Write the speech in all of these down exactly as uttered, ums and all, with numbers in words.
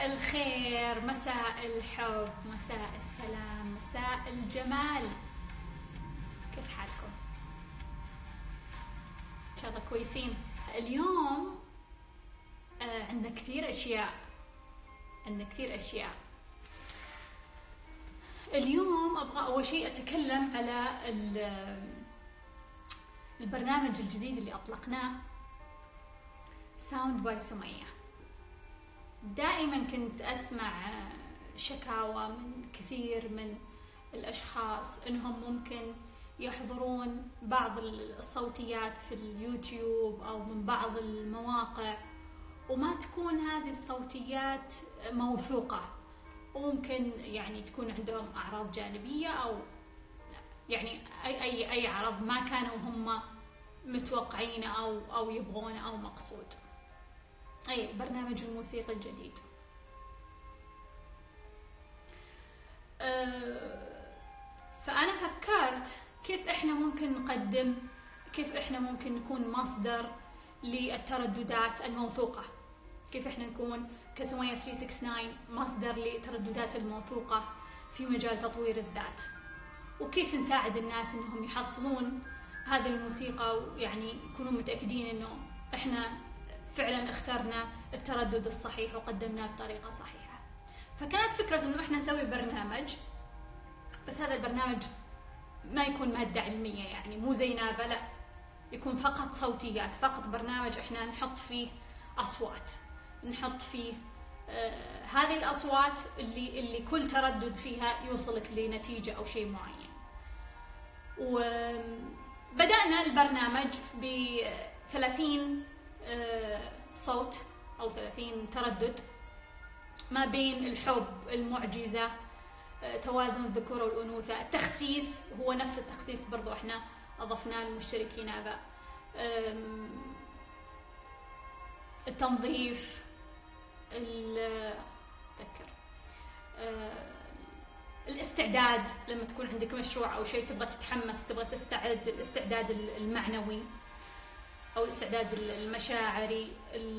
مساء الخير، مساء الحب، مساء السلام، مساء الجمال. كيف حالكم؟ إن شاء الله كويسين. اليوم آه عندنا كثير أشياء عندنا كثير أشياء اليوم أبغى أول شيء أتكلم على البرنامج الجديد اللي أطلقناه، ساوند باي سمية. دائما كنت أسمع شكاوى من كثير من الأشخاص إنهم ممكن يحضرون بعض الصوتيات في اليوتيوب أو من بعض المواقع وما تكون هذه الصوتيات موثوقة، وممكن يعني تكون عندهم أعراض جانبية أو يعني أي أي أي عرض ما كانوا هم متوقعينه أو أو يبغونه أو مقصود. أي البرنامج الموسيقي الجديد. أه فأنا فكرت كيف إحنا ممكن نقدم، كيف إحنا ممكن نكون مصدر للترددات الموثوقة، كيف إحنا نكون كسمية ثلاثمية وتسعة وستين مصدر للترددات الموثوقة في مجال تطوير الذات، وكيف نساعد الناس إنهم يحصلون هذه الموسيقى ويعني يكونوا متأكدين إنه إحنا فعلا اخترنا التردد الصحيح وقدمناه بطريقة صحيحة. فكانت فكرة إنه إحنا نسوي برنامج، بس هذا البرنامج ما يكون مادة علمية، يعني مو زي نافا، لا، يكون فقط صوتيات، فقط برنامج إحنا نحط فيه أصوات، نحط فيه آه هذه الأصوات اللي اللي كل تردد فيها يوصلك لنتيجة أو شيء معين. وبدأنا البرنامج بثلاثين آه صوت أو ثلاثين تردد ما بين الحب، المعجزة، آه توازن الذكورة والأنوثة، التخسيس هو نفس التخسيس برضو احنا أضفناه للمشتركين هذا، التنظيف، أذكر الاستعداد لما تكون عندك مشروع أو شيء تبغى تتحمس وتبغى تستعد، الاستعداد المعنوي أو الاستعداد المشاعري،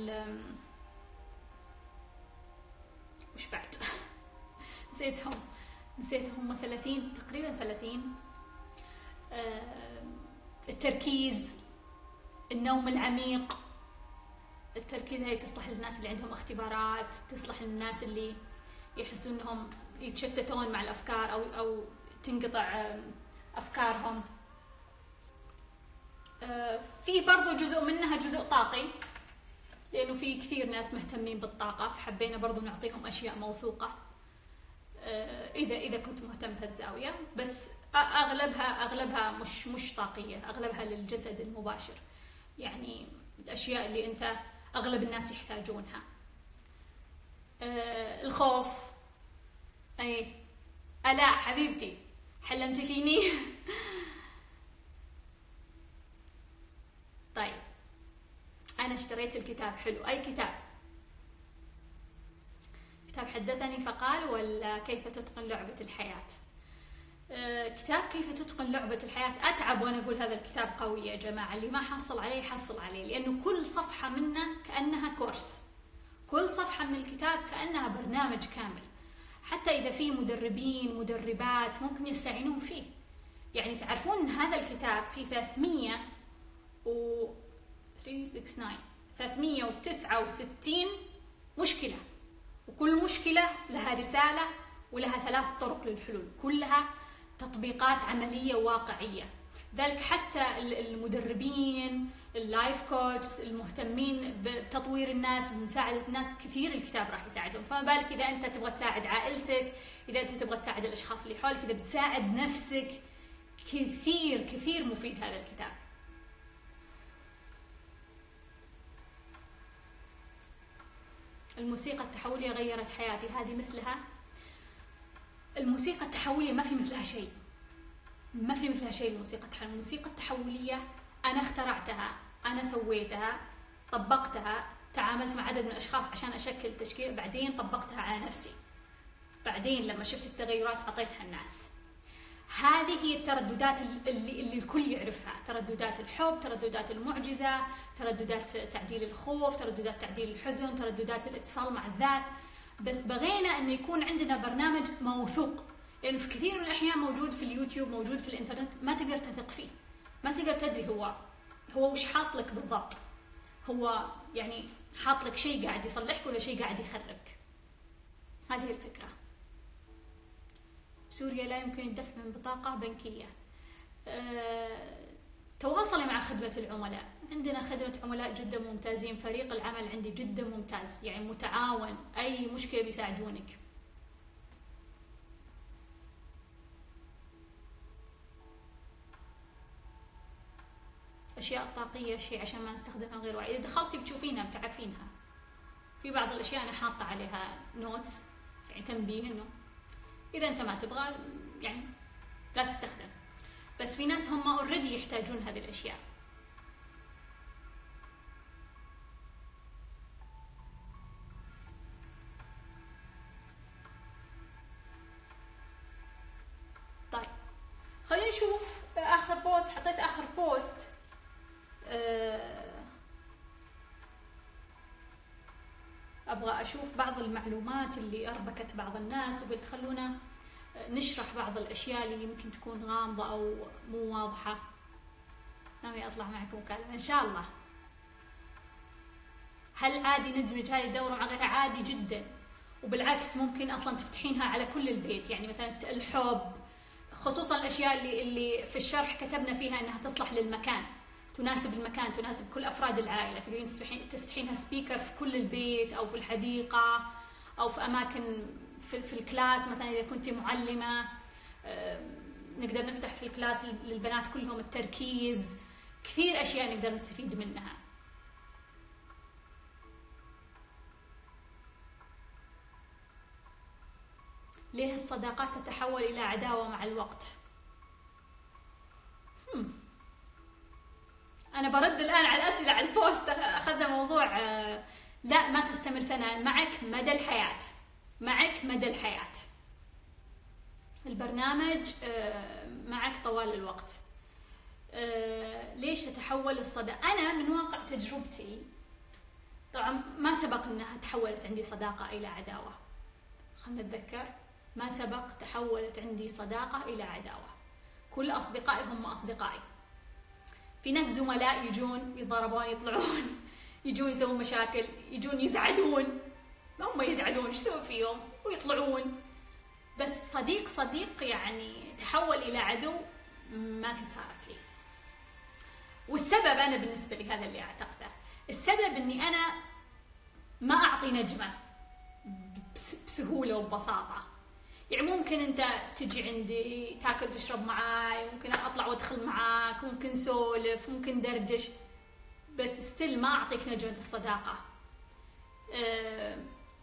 وش بعد؟ نسيتهم نسيتهم هم ثلاثين تقريبا ثلاثين. التركيز، النوم العميق. التركيز هي تصلح للناس اللي عندهم اختبارات، تصلح للناس اللي يحسون انهم يتشتتون مع الافكار او او تنقطع افكارهم. في برضو جزء منها جزء طاقي، لانه في كثير ناس مهتمين بالطاقة، فحبينا برضو نعطيهم اشياء موثوقة اذا اذا كنت مهتم بهالزاوية، بس اغلبها اغلبها مش مش طاقية، اغلبها للجسد المباشر، يعني الاشياء اللي انت اغلب الناس يحتاجونها. آه الخوف. اي الاء حبيبتي حلمتي فيني. طيب انا اشتريت الكتاب، حلو. اي كتاب؟ كتاب حدثني فقال ولا كيف تتقن لعبة الحياة؟ آه كتاب كيف تتقن لعبة الحياة. اتعب وانا اقول هذا الكتاب قوي يا جماعة، اللي ما حصل عليه حصل عليه، لانه كل صفحة منه كأنها كورس، كل صفحة من الكتاب كأنها برنامج كامل. حتى إذا في مدربين مدربات ممكن يستعينون فيه. يعني تعرفون أن هذا الكتاب فيه ثلاثمية وتسعة وستين مشكلة، وكل مشكلة لها رسالة ولها ثلاث طرق للحلول، كلها تطبيقات عملية واقعية. ذلك حتى المدربين، اللايف كوتش، المهتمين بتطوير الناس بمساعدة الناس، كثير الكتاب راح يساعدهم. فما بالك إذا أنت تبغى تساعد عائلتك، إذا أنت تبغى تساعد الأشخاص اللي حولك، إذا بتساعد نفسك، كثير كثير مفيد هذا الكتاب. الموسيقى التحولية غيرت حياتي، هذه مثلها. الموسيقى التحولية ما في مثلها شيء، ما في مثلها شيء. الموسيقى التحولية الموسيقى التحولية أنا اخترعتها، أنا سويتها، طبقتها، تعاملت مع عدد من الأشخاص عشان أشكل تشكيل، بعدين طبقتها على نفسي، بعدين لما شفت التغيرات أعطيتها الناس. هذه هي الترددات اللي, اللي الكل يعرفها، ترددات الحب، ترددات المعجزة، ترددات تعديل الخوف، ترددات تعديل الحزن، ترددات الاتصال مع الذات. بس بغينا أن يكون عندنا برنامج موثوق، لأنه في كثير من الأحيان موجود في اليوتيوب، موجود في الإنترنت، ما تقدر تثق فيه، ما تقدر تدري هو هو وش حاط لك بالضبط، هو يعني حاط لك شيء قاعد يصلحك ولا شيء قاعد يخربك. هذه الفكرة. سوريا لا يمكن الدفع من بطاقة بنكية. أه... تواصلي مع خدمة العملاء، عندنا خدمة عملاء جدا ممتازين، فريق العمل عندي جدا ممتاز، يعني متعاون، أي مشكلة بيساعدونك. أشياء طاقية شيء عشان ما نستخدمها غير واعي، إذا دخلتي بتشوفينها بتعرفينها. في بعض الأشياء أنا حاطة عليها نوتس، يعني تنبيه إنه إذا أنت ما تبغى يعني لا تستخدم، بس في ناس هم أوريدي يحتاجون هذه الأشياء. طيب خلينا نشوف آخر بوست، حطيت آخر بوست أبغى أشوف بعض المعلومات اللي أربكت بعض الناس، وقلت خلونا نشرح بعض الأشياء اللي يمكن تكون غامضة أو مو واضحة. ناوي أطلع معكم مكالمة إن شاء الله. هل عادي ندمج هذه الدورة مع غيرها؟ عادي جدا، وبالعكس ممكن أصلا تفتحينها على كل البيت، يعني مثلا الحب، خصوصا الأشياء اللي اللي في الشرح كتبنا فيها أنها تصلح للمكان، تناسب المكان، تناسب كل أفراد العائلة. تقدرين تفتحينها سبيكر في كل البيت أو في الحديقة أو في أماكن في, في الكلاس، مثلا إذا كنت معلمة نقدر نفتح في الكلاس للبنات كلهم التركيز، كثير أشياء نقدر نستفيد منها. ليه الصداقات تتحول إلى عداوة مع الوقت؟ هم. أنا برد الآن على الأسئلة على البوست، أخذنا موضوع لا ما تستمر سنة، معك مدى الحياة، معك مدى الحياة. البرنامج معك طوال الوقت. ليش تتحول الصداقة؟ أنا من واقع تجربتي طبعا ما سبق أنها تحولت عندي صداقة إلى عداوة، خلنا نتذكر، ما سبق تحولت عندي صداقة إلى عداوة. كل أصدقائي هم أصدقائي. في ناس زملاء يجون يضربون يطلعون، يجون يسوون مشاكل، يجون يزعلون، ما هم يزعلون ايش سوي فيهم ويطلعون. بس صديق صديق يعني تحول إلى عدو ما كنت صارت لي. والسبب أنا بالنسبة لي هذا اللي أعتقده، السبب إني أنا ما أعطي نجمة بسهولة وببساطة. يعني ممكن أنت تجي عندي تاكل وتشرب معاي، ممكن أطلع وأدخل معاك، ممكن نسولف، ممكن دردش، بس ستيل ما أعطيك نجمة الصداقة. أه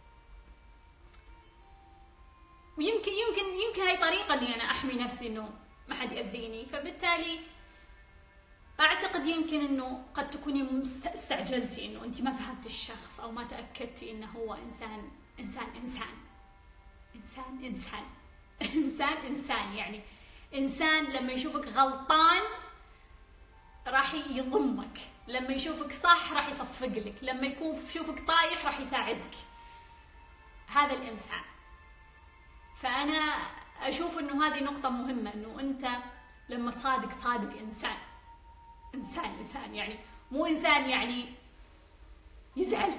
ويمكن يمكن يمكن هاي طريقة إني أنا أحمي نفسي إنه ما حد يأذيني، فبالتالي أعتقد يمكن إنه قد تكوني استعجلتي، إنه أنت ما فهمت الشخص أو ما تأكدتي إنه هو إنسان إنسان إنسان إنسان إنسان إنسان إنسان يعني إنسان لما يشوفك غلطان راح يضمك، لما يشوفك صح راح يصفق لك، لما يكون يشوفك طايح راح يساعدك. هذا الإنسان. فأنا أشوف إنه هذه نقطة مهمة، إنه أنت لما تصادق تصادق إنسان إنسان إنسان يعني مو إنسان يعني يزعل،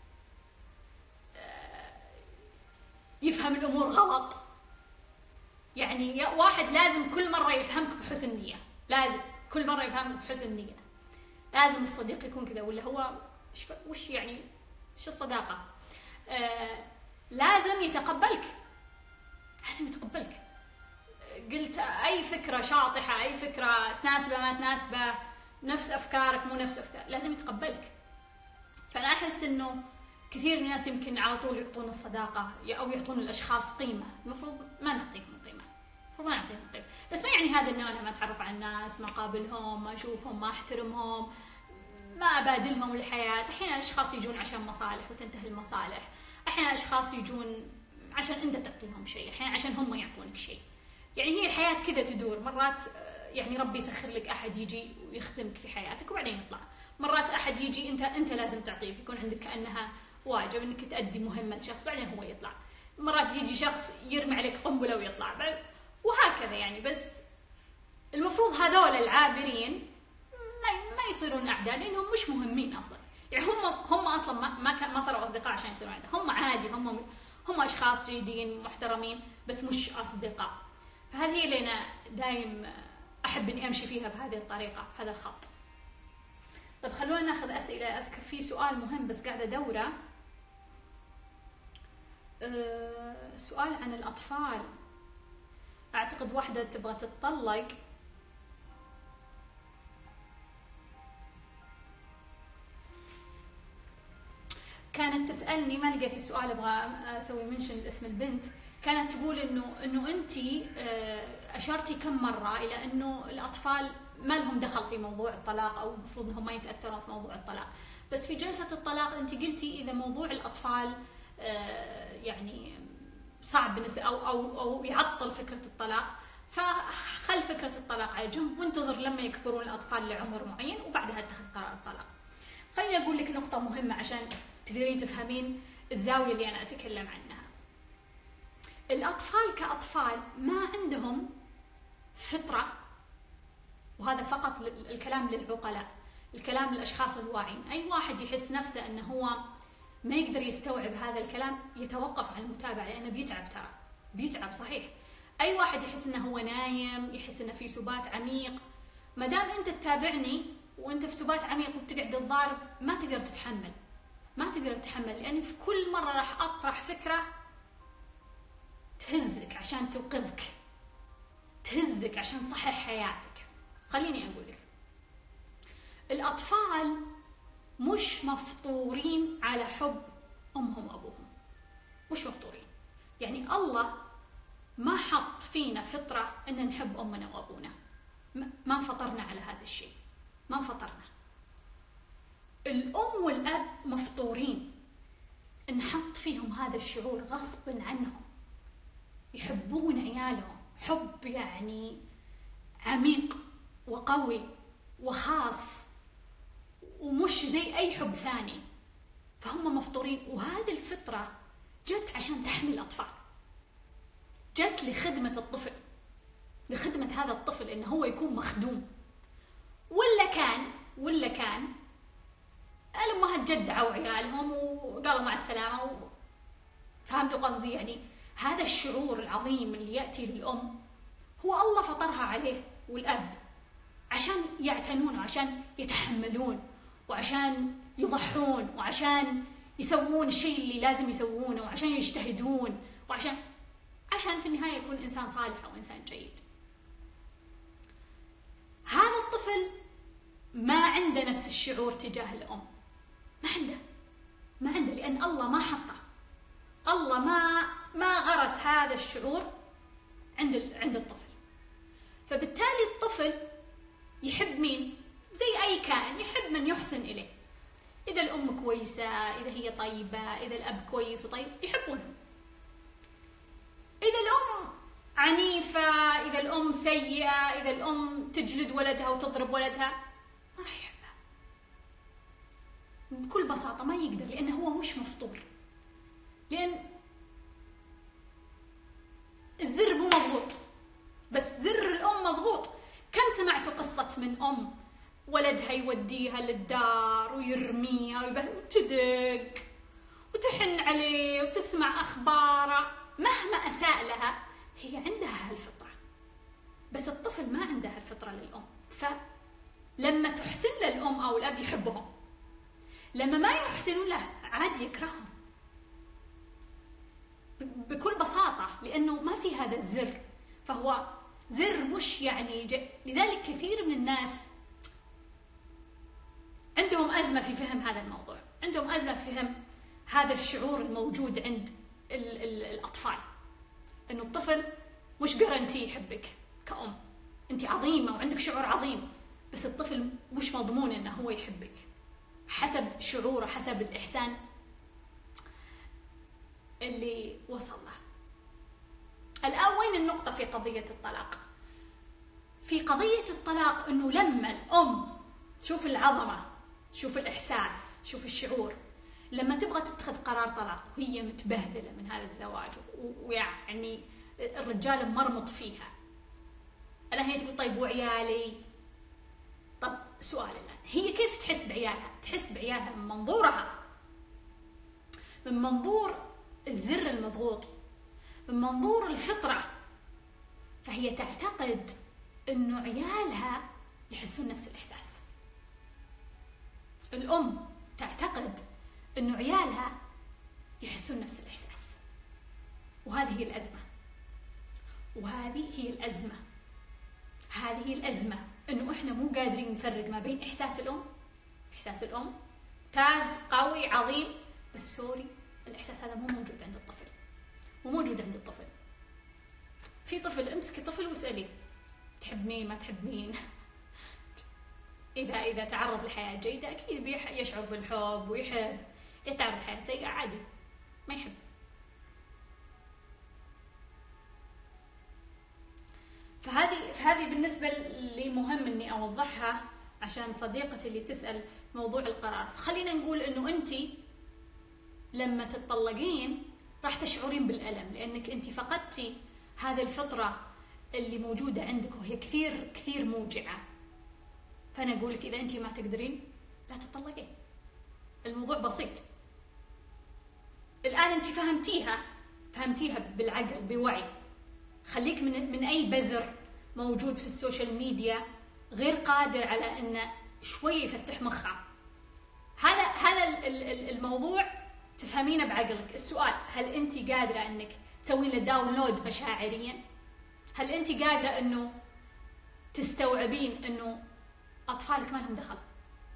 يفهم الأمور غلط. يعني واحد لازم كل مرة يفهمك بحسن نية، لازم كل مرة يفهمك بحسن نية. لازم الصديق يكون كذا، ولا هو وش يعني وش الصداقة؟ آه لازم يتقبلك، لازم يتقبلك. قلت أي فكرة شاطحة، أي فكرة تناسبه ما تناسبه، نفس أفكارك مو نفس أفكار، لازم يتقبلك. فأنا أحس إنه كثير من الناس يمكن على طول يعطون الصداقة أو يعطون الأشخاص قيمة، المفروض ما نعطيهم قيمة، المفروض ما نعطيهم قيمة. بس ما يعني هذا إنه أنا ما أتعرف على الناس، ما أقابلهم، ما أشوفهم، ما أحترمهم، ما أبادلهم الحياة. أحيانا أشخاص يجون عشان مصالح وتنتهي المصالح، أحيانا أشخاص يجون عشان أنت تعطيهم شيء، أحيانا عشان هم يعطونك شيء. يعني هي الحياة كذا تدور. مرات يعني ربي يسخر لك أحد يجي ويخدمك في حياتك وبعدين يطلع، مرات أحد يجي أنت أنت لازم تعطيه، يكون عندك كأنها واجب انك تأدي مهمة لشخص بعدين هو يطلع. مرات يجي شخص يرمي عليك قنبلة ويطلع، وهكذا يعني. بس المفروض هذول العابرين ما, ما يصيرون أعداء، لأنهم مش مهمين أصلا. يعني هم هم أصلا ما ما, ما صاروا أصدقاء عشان يصيرون أعداء. هم عادي، هم هم أشخاص جيدين محترمين بس مش أصدقاء. فهذه اللي أنا دايم أحب إني أمشي فيها بهذه الطريقة، بهذا الخط. طب خلونا ناخذ أسئلة. أذكر في سؤال مهم بس قاعدة أدوره. أه سؤال عن الأطفال. أعتقد واحدة تبغى تتطلق كانت تسألني، ما لقيت السؤال، أبغى أسوي منشن اسم البنت. كانت تقول إنه إنه أنتي أشرتي كم مرة إلى إنه الأطفال ما لهم دخل في موضوع الطلاق، أو المفروض إنهم ما يتأثرون في موضوع الطلاق. بس في جلسة الطلاق أنتي قلتي إذا موضوع الأطفال يعني صعب بالنسبة أو أو أو يعطل فكرة الطلاق، فخل فكرة الطلاق على جنب وانتظر لما يكبرون الأطفال لعمر معين وبعدها اتخذ قرار الطلاق. خليني أقول لك نقطة مهمة عشان تقدرين تفهمين الزاوية اللي أنا أتكلم عنها. الأطفال كأطفال ما عندهم فطرة، وهذا فقط الكلام للعقلاء، الكلام للأشخاص الواعين. أي واحد يحس نفسه أنه هو ما يقدر يستوعب هذا الكلام يتوقف عن المتابعة، لأنه بيتعب، ترى بيتعب صحيح. أي واحد يحس أنه هو نايم، يحس أنه في سبات عميق، ما دام أنت تتابعني وأنت في سبات عميق وتقعد تضارب ما تقدر تتحمل، ما تقدر تتحمل، لأن في كل مرة راح أطرح فكرة تهزك عشان توقظك، تهزك عشان تصحح حياتك. خليني أقول لك، الأطفال مش مفطورين على حب أمهم وأبوهم، مش مفطورين. يعني الله ما حط فينا فطرة أن نحب أمنا وأبونا، ما انفطرنا على هذا الشيء، ما انفطرنا. الأم والأب مفطورين، نحط فيهم هذا الشعور غصب عنهم، يحبون عيالهم حب يعني عميق وقوي وخاص ومش زي أي حب ثاني، فهم مفطورين. وهذه الفطرة جت عشان تحمي الأطفال، جت لخدمة الطفل، لخدمة هذا الطفل إنه هو يكون مخدوم. ولا كان ولا كان الأمهات جدعوا عيالهم وقالوا مع السلامة و... فهمتوا قصدي؟ يعني هذا الشعور العظيم اللي يأتي للأم هو الله فطرها عليه والأب عشان يعتنون وعشان يتحملون وعشان يضحون وعشان يسوون الشيء اللي لازم يسوونه وعشان يجتهدون وعشان عشان في النهاية يكون إنسان صالح أو إنسان جيد. هذا الطفل ما عنده نفس الشعور تجاه الأم، ما عنده ما عنده لأن الله ما حطه، الله ما ما غرس هذا الشعور عند عند الطفل. فبالتالي الطفل يحب مين؟ زي أي كائن يحب من يحسن إليه. إذا الأم كويسة، إذا هي طيبة، إذا الأب كويس وطيب يحبونه. إذا الأم عنيفة، إذا الأم سيئة، إذا الأم تجلد ولدها وتضرب ولدها ما راح يحبها بكل بساطة، ما يقدر، لأنه هو مش مفطور، لأن الزر مو مضغوط بس زر الأم مضغوط. كم سمعتوا قصة من أم ولدها يوديها للدار ويرميها وتدق وتحن عليه وتسمع أخباره، مهما أساء لها هي عندها هالفطرة، بس الطفل ما عنده هالفطرة للأم. فلما تحسن له الأم أو الأب يحبهم، لما ما يحسنون له عادي يكرههم بكل بساطة، لأنه ما في هذا الزر، فهو زر مش يعني ج... لذلك كثير من الناس عندهم أزمة في فهم هذا الموضوع، عندهم أزمة في فهم هذا الشعور الموجود عند ال... ال... الأطفال، إنه الطفل مش جارنتي يحبك كأم، أنت عظيمة وعندك شعور عظيم، بس الطفل مش مضمون إنه هو يحبك حسب شعوره، حسب الإحسان اللي وصل له. الآن وين النقطة في قضية الطلاق؟ في قضية الطلاق إنه لما الأم شوف العظمة، شوف الإحساس، شوف الشعور، لما تبغى تتخذ قرار طلاق وهي متبهذله من هذا الزواج ويعني الرجال مرمط فيها، الآن هي تقول طيب وعيالي؟ طب سؤال الآن، هي كيف تحس بعيالها؟ تحس بعيالها من منظورها، من منظور الزر المضغوط، من منظور الفطرة. فهي تعتقد إنه عيالها يحسون نفس الإحساس. الأم تعتقد إنه عيالها يحسون نفس الإحساس، وهذه هي الأزمة، وهذه هي الأزمة هذه هي الأزمة إنه إحنا مو قادرين نفرق ما بين إحساس الأم، إحساس الأم ممتاز قوي عظيم، بس سوري الإحساس هذا مو موجود عند الطفل، مو موجود عند الطفل. في طفل امسكي طفل واسأليه تحب مين ما تحب مين. إذا إذا تعرض لحياة جيدة أكيد يشعر بالحب ويحب، يتعرض لحياة سيئة عادي ما يحب. فهذه فهذه بالنسبة لي مهم إني أوضحها عشان صديقتي اللي تسأل موضوع القرار. خلينا نقول إنه أنت لما تتطلقين راح تشعرين بالألم، لأنك أنت فقدتي هذه الفطرة اللي موجودة عندك وهي كثير كثير موجعة. فأنا أقول لك إذا أنت ما تقدرين لا تطلقين، الموضوع بسيط. الآن أنت فهمتيها فهمتيها بالعقل بوعي. خليك من من أي بزر موجود في السوشيال ميديا غير قادر على إنه شوي يفتح مخها. هذا هذا الموضوع تفهمينه بعقلك. السؤال، هل أنت قادرة إنك تسوين له داونلود مشاعريا؟ هل أنت قادرة إنه تستوعبين إنه أطفالك ما لهم دخل؟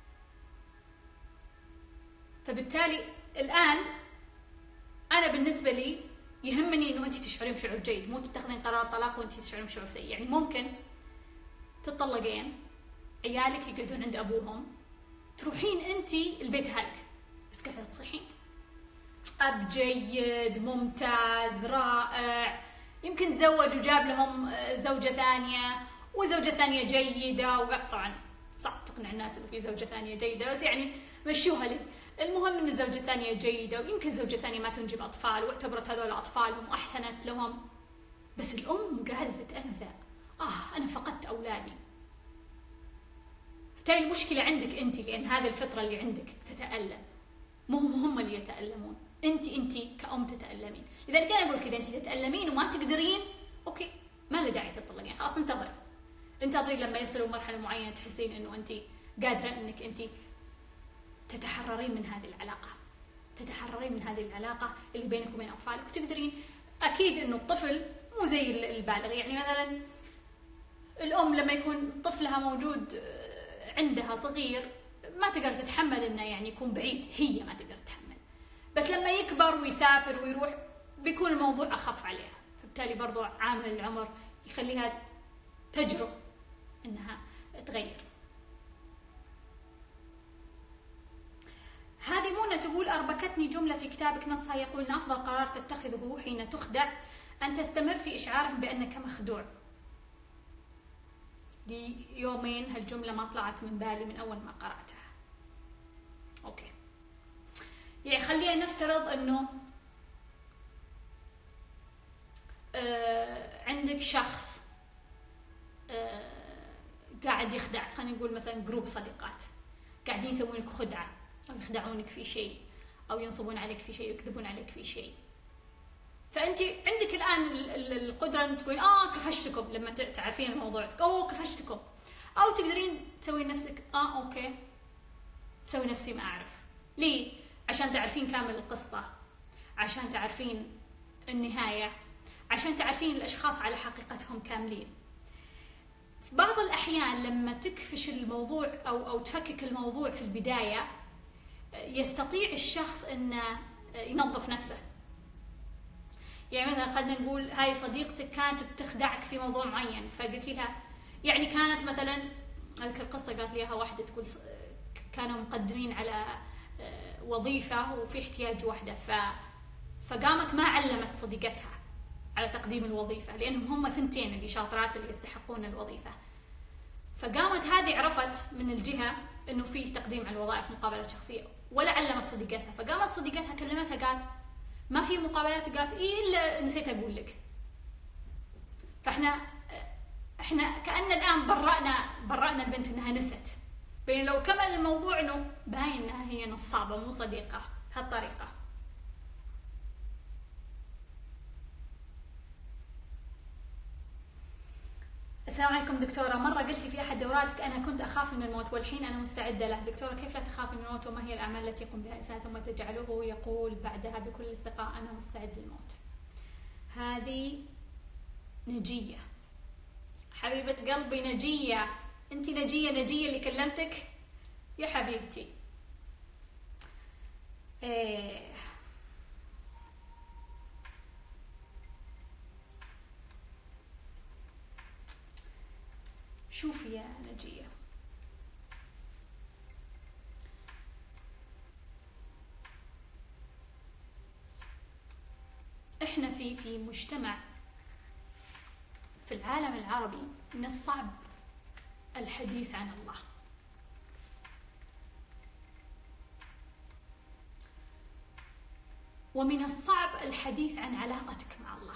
فبالتالي الآن أنا بالنسبة لي يهمني إنه أنت تشعرين بشعور جيد، مو تتخذين قرار طلاق وأنت تشعرين بشعور سيء. يعني ممكن تطلقين، عيالك يقعدون عند أبوهم، تروحين أنت البيت هالك بس قاعدة تصيحين أب جيد ممتاز رائع، يمكن تزوج وجاب لهم زوجة ثانية وزوجة ثانية جيدة، وطبعا صعب تقنع الناس إنه في زوجة ثانية جيدة، بس يعني مشوها لي. المهم إن الزوجة الثانية جيدة، ويمكن زوجة ثانية ما تنجب أطفال واعتبرت هذول أطفالهم وأحسنت لهم، بس الأم قاعدة تتأذى. آه أنا فقدت أولادي. بالتالي المشكلة عندك أنت، لأن هذه الفطرة اللي عندك تتألم، مو هم اللي يتألمون، أنت أنت كأم تتألمين. لذلك أنا أقول كذا، أنت تتألمين وما تقدرين، أوكي ما له داعي تطلقين، خلاص انتظري انتظري لما يصلوا مرحلة معينة تحسين إنه أنت قادرة إنك أنت تتحررين من هذه العلاقة، تتحررين من هذه العلاقة اللي بينك وبين أطفالك، وتقدرين. أكيد إنه الطفل مو زي البالغ، يعني مثلا الأم لما يكون طفلها موجود عندها صغير ما تقدر تتحمل إنه يعني يكون بعيد، هي ما تقدر تتحمل، بس لما يكبر ويسافر ويروح بيكون الموضوع أخف عليها. فبالتالي برضو عامل العمر يخليها تجرؤ إنها تغير. هذه منى تقول أربكتني جملة في كتابك نصها يقول إن أفضل قرار تتخذه حين تخدع أن تستمر في إشعارهم بأنك مخدوع. لي يومين هالجملة ما طلعت من بالي من أول ما قرأتها. أوكي، يعني خلينا نفترض أنه آه عندك شخص آه قاعد يخدعك، خلينا نقول مثلا جروب صديقات قاعدين يسوون لك خدعة أو يخدعونك في شيء أو ينصبون عليك في شيء ويكذبون عليك في شيء. فأنت عندك الآن القدرة أن تقولين آه كفشتكم لما تعرفين الموضوع، أوه كفشتكم، أو تقدرين تسوين نفسك آه أوكي تسوي نفسي ما أعرف. ليه؟ عشان تعرفين كامل القصة، عشان تعرفين النهاية، عشان تعرفين الأشخاص على حقيقتهم كاملين. في بعض الأحيان لما تكفش الموضوع أو أو تفكك الموضوع في البداية يستطيع الشخص أنه ينظف نفسه. يعني مثلا خلينا نقول هاي صديقتك كانت بتخدعك في موضوع معين، فقلت لها يعني كانت مثلا أذكر قصة قالت لي إياها واحدة تقول كانوا مقدمين على وظيفة وفي احتياج وحدة، ف فقامت ما علمت صديقتها على تقديم الوظيفة لأنهم هم ثنتين اللي شاطرات اللي يستحقون الوظيفة. فقامت هذه عرفت من الجهة إنه فيه تقديم على الوظائف مقابلة شخصية، ولا علمت صديقتها. فقامت صديقتها كلمتها قالت ما في مقابلات، قالت إيه إلا نسيت أقول لك. فإحنا إحنا كأن الآن برأنا برأنا البنت إنها نست، بين لو كمل الموضوع إنه باين إنها هي نصابة مو صديقة بهالطريقة. السلام عليكم دكتورة، مرة قلتي في أحد دوراتك أنا كنت أخاف من الموت والحين أنا مستعدة له. دكتورة كيف لا تخافي من الموت وما هي الأعمال التي يقوم بها الإنسان ثم تجعله يقول بعدها بكل الثقة أنا مستعد للموت؟ هذه نجية حبيبة قلبي، نجية. أنت نجية، نجية اللي كلمتك يا حبيبتي. إيه. شوفي يا نجية، احنا في في مجتمع في العالم العربي من الصعب الحديث عن الله. ومن الصعب الحديث عن علاقتك مع الله.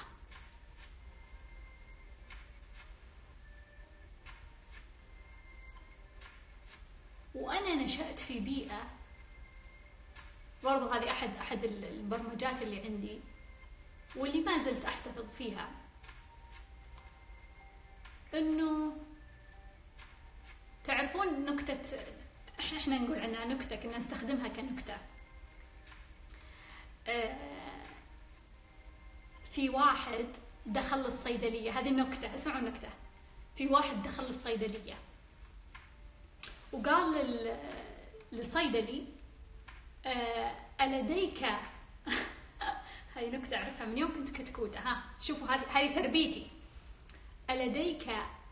وأنا نشأت في بيئة برضو، هذه أحد أحد البرمجات اللي عندي واللي ما زلت أحتفظ فيها، إنه تعرفون نكتة، إحنا نقول عنها نكتة، كنا نستخدمها كنكتة. في واحد دخل الصيدلية، هذه النكتة، اسمعوا النكتة. في واحد دخل الصيدلية وقال للصيدلي ألديك هاي نكتة أعرفها من يوم كنت كتكوتة. ها شوفوا، هذه هاي تربيتي. ألديك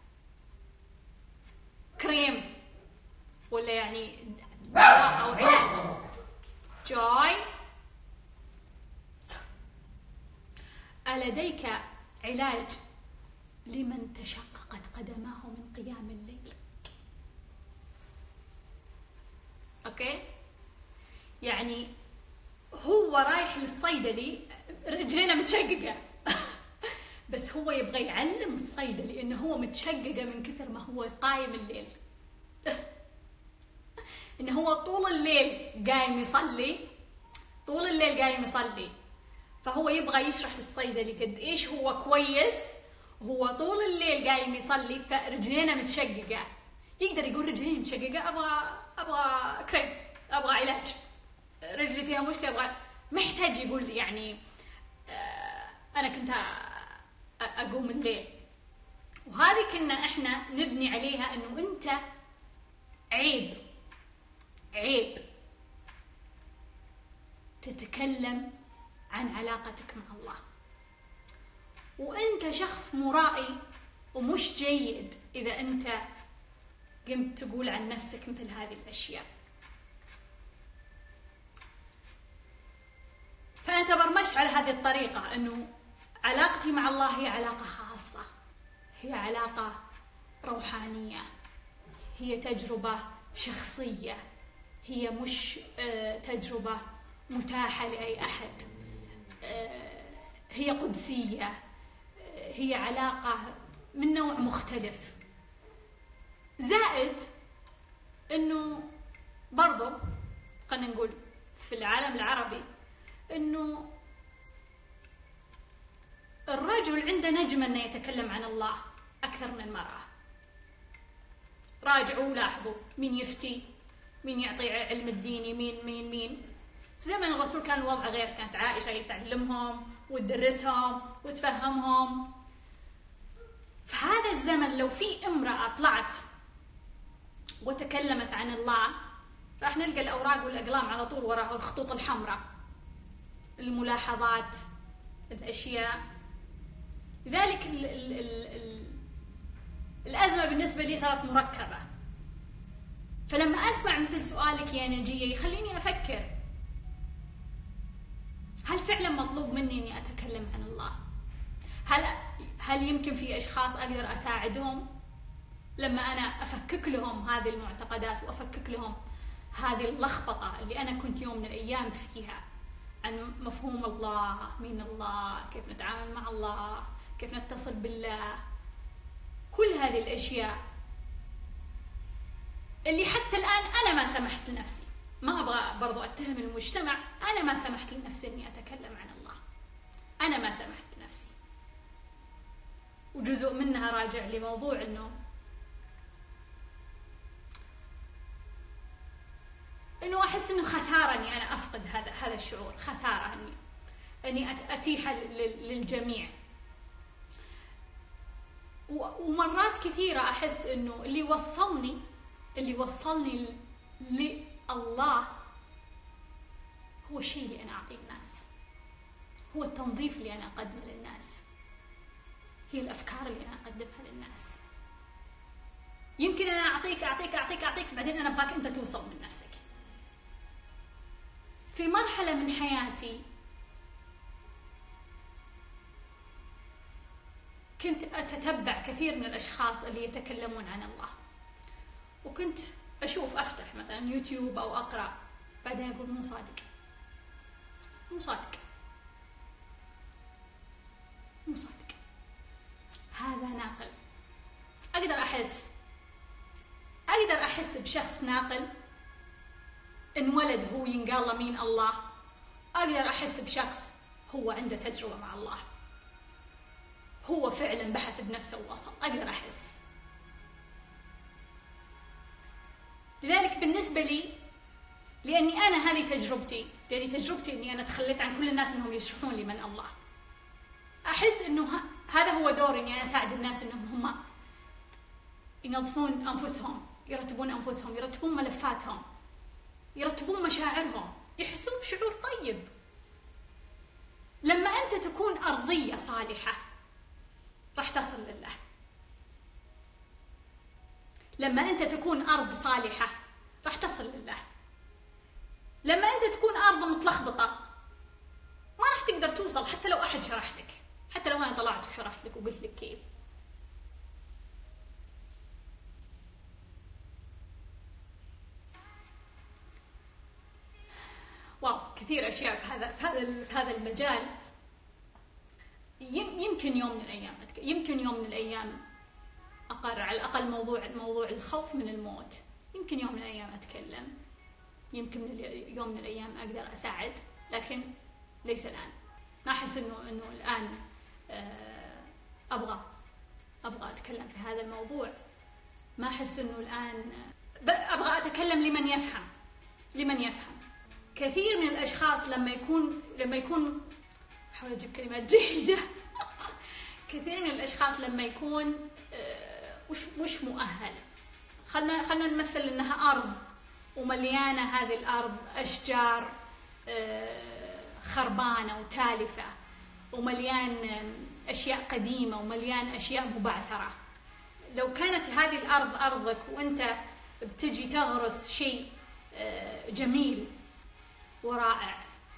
كريم ولا يعني دواء أو علاج؟ جاي. ألديك علاج لمن تشققت قدماه من قيام الليل؟ اوكي، يعني هو رايح للصيدلي رجلينا متشققه بس هو يبغى يعلم الصيدلي انه هو متشققه من كثر ما هو قايم الليل انه هو طول الليل قايم يصلي، طول الليل قايم يصلي. فهو يبغى يشرح للصيدلي قد ايش هو كويس وهو طول الليل قايم يصلي، فرجلينا متشققه. يقدر يقول رجليني متشققه، ابغى ابغى كريم، ابغى علاج، رجلي فيها مشكله، ابغى. ما يحتاج يقول يعني آه انا كنت اقوم الليل. وهذه كنا احنا نبني عليها انه انت عيب عيب تتكلم عن علاقتك مع الله، وانت شخص مرائي ومش جيد اذا انت قمت تقول عن نفسك مثل هذه الاشياء. فانا تبرمجت على هذه الطريقه، انه علاقتي مع الله هي علاقه خاصه، هي علاقه روحانيه، هي تجربه شخصيه، هي مش تجربه متاحه لاي احد، هي قدسيه، هي علاقه من نوع مختلف. زائد انه برضو خلينا نقول في العالم العربي انه الرجل عنده نجمة انه يتكلم عن الله اكثر من المرأة. راجعوا لاحظوا مين يفتي، مين يعطي علم الديني، مين مين مين في زمن الرسول كان الوضع غير، كانت عائشة اللي تعلمهم وتدرسهم وتفهمهم. في هذا الزمن لو في امرأة طلعت وتكلمت عن الله راح نلقى الأوراق والأقلام على طول وراها، الخطوط الحمراء، الملاحظات، الأشياء. لذلك ال ال ال ال الأزمة بالنسبة لي صارت مركبة. فلما أسمع مثل سؤالك يا نجية يخليني أفكر، هل فعلا مطلوب مني أني أتكلم عن الله؟ هل هل يمكن في أشخاص أقدر أساعدهم لما أنا أفكك لهم هذه المعتقدات وأفكك لهم هذه اللخبطة اللي أنا كنت يوم من الأيام فيها عن مفهوم الله، مين الله، كيف نتعامل مع الله، كيف نتصل بالله، كل هذه الأشياء اللي حتى الآن أنا ما سمحت لنفسي، ما أبغى برضو أتهم المجتمع، أنا ما سمحت لنفسي إني أتكلم عن الله، أنا ما سمحت لنفسي. وجزء منها راجع لموضوع إنه إنه أحس إنه خسارة إني أنا أفقد هذا هذا الشعور، خسارة إني إني أتيح للجميع. ومرات كثيرة أحس إنه اللي وصلني اللي وصلني لله هو الشيء اللي أنا أعطيه الناس، هو التنظيف اللي أنا أقدمه للناس، هي الأفكار اللي أنا أقدمها للناس. يمكن أنا أعطيك أعطيك أعطيك أعطيك بعدين أنا أبغاك أنت توصل من نفسك. في مرحلة من حياتي كنت أتتبع كثير من الأشخاص اللي يتكلمون عن الله، وكنت أشوف أفتح مثلا يوتيوب أو أقرأ، بعدين أقول مو صادق مو صادق مو صادق، هذا ناقل. أقدر أحس أقدر أحس بشخص ناقل انولد هو ينقال له مين الله، أقدر أحس بشخص هو عنده تجربة مع الله، هو فعلا بحث بنفسه ووصل، أقدر أحس. لذلك بالنسبة لي، لأني أنا هذه تجربتي لأني تجربتي أني أنا تخليت عن كل الناس أنهم يشرحون لي من الله، أحس أنه هذا هو دوري، أني أنا أساعد الناس أنهم هم ينظفون أنفسهم، يرتبون أنفسهم، يرتبون ملفاتهم، يرتبون مشاعرهم، يحسون بشعور طيب. لما أنت تكون أرضية صالحة راح تصل لله. لما أنت تكون أرض صالحة راح تصل لله. لما أنت تكون أرض متلخبطة ما راح تقدر توصل، حتى لو أحد شرح لك، حتى لو أنا طلعت وشرحت لك وقلت لك كيف. واو، كثير أشياء في هذا في هذا في هذا المجال. يمكن يوم من الأيام يمكن يوم من الأيام أقرر على الأقل موضوع موضوع الخوف من الموت، يمكن يوم من الأيام أتكلم، يمكن يوم من الأيام أقدر أساعد، لكن ليس الآن. ما أحس إنه إنه الآن أبغى أبغى أتكلم في هذا الموضوع. ما أحس إنه الآن أبغى أتكلم لمن يفهم لمن يفهم. كثير من الأشخاص لما يكون لما يكون أحاول أجيب كلمات جيدة كثير من الأشخاص لما يكون وش وش مؤهل، خلنا خلنا نمثل إنها أرض ومليانة، هذه الأرض أشجار خربانة وتالفة، ومليان أشياء قديمة، ومليان أشياء مبعثرة. لو كانت هذه الأرض أرضك وأنت بتجي تغرس شيء جميل ورائع